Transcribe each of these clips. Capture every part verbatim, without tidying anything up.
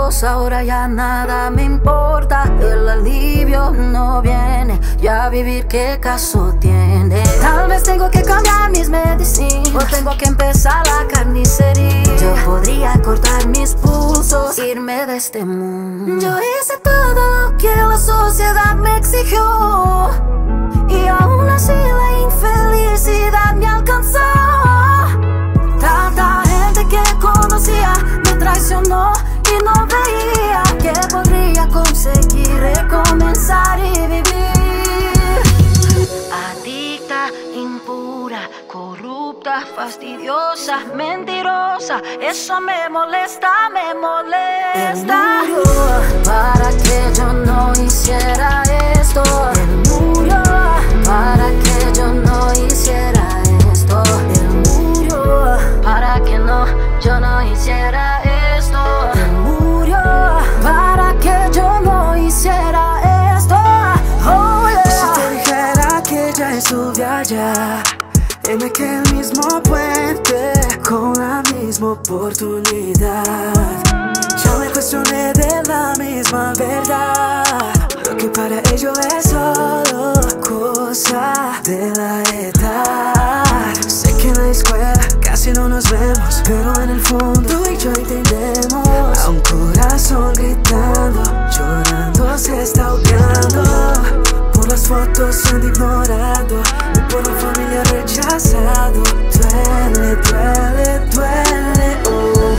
adiós, ahora ya nada me importa. El alivio no viene, ya vivir qué caso tiene. Tal vez tengo que cambiar mis medicinas, o tengo que empezar la carnicería. Yo podría cortar mis pulsos, irme de este mundo. Yo hice todo lo que la sociedad me exigió, y aún así la infelicidad me alcanzó. Tanta gente que conocía me traicionó y no veía que podría conseguir recomenzar y vivir. Adicta, impura, corrupta, fastidiosa, mentirosa, eso me molesta, me molesta. Él murió para que yo no hiciera esto. Él murió para que yo no hiciera esto. Él murió para que no, yo no hiciera esto. Él murió para que yo no hiciera esto. Oh, yeah. Y si te dijera que ya estuve allá, en aquel mismo puente, con la misma oportunidad, ya me cuestioné de la misma verdad. Lo que para ellos es solo cosa de la edad. Sé que en la escuela casi no nos vemos, pero en el fondo tú y yo entendemos. A un corazón gritando, llorando, se está ahogando por las fotos siendo ignorado, y por la familia rechazado. Duele, duele, duele, oh.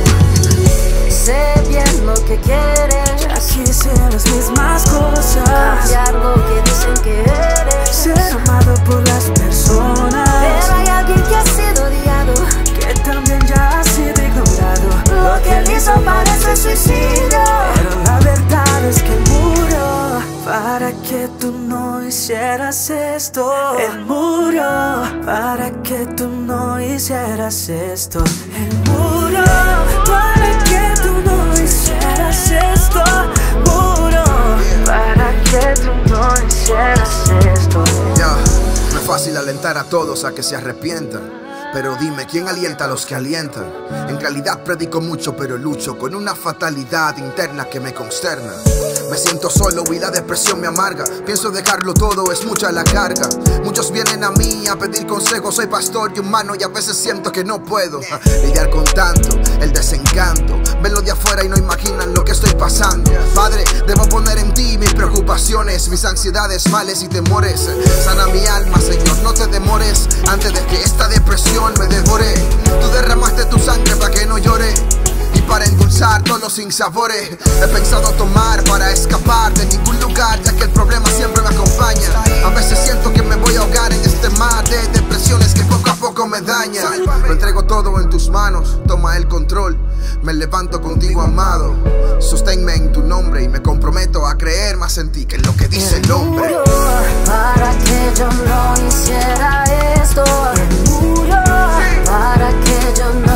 Sé bien lo que quieres, ya quise las mismas cosas, cambiar lo que dicen que eres, ser amado por las personas. pero hay alguien que ha sido odiado, que también ya ha sido ignorado. lo que él hizo parece suicidio, pero la verdad es que murió para que tú no hicieras esto. Él murió para que tú no hicieras esto. Él murió para que tú no hicieras esto. Murió para que tú no hicieras esto. Ya, no es fácil alentar a todos a que se arrepientan, pero dime, ¿quién alienta a los que alientan? En realidad predico mucho, pero lucho con una fatalidad interna que me consterna. Me siento solo y la depresión me amarga. Pienso dejarlo todo, es mucha la carga. Muchos vienen a mí a pedir consejos. Soy pastor y humano y a veces siento que no puedo lidiar con tanto, el desencanto. Ven lo de afuera y no imaginan lo que estoy pasando. Padre, debo poner en ti mis preocupaciones, mis ansiedades, males y temores. Sana mi alma, Señor, no te demores, antes de que esta depresión me devore. Tú derramaste tu sangre para que no llore, y para endulzar todos los sinsabores. He pensado tomar para escapar de ningún lugar, ya que el problema siempre me acompaña. A veces siento que me voy a ahogar en este mar de depresiones que poco a poco me dañan. Lo entrego todo en tus manos, toma el control. Me levanto contigo, amado. Sosténme en tu nombre y me comprometo a creer más en ti que en lo que dice el hombre. Él murió para que yo no hiciera esto. Él murió para que yo no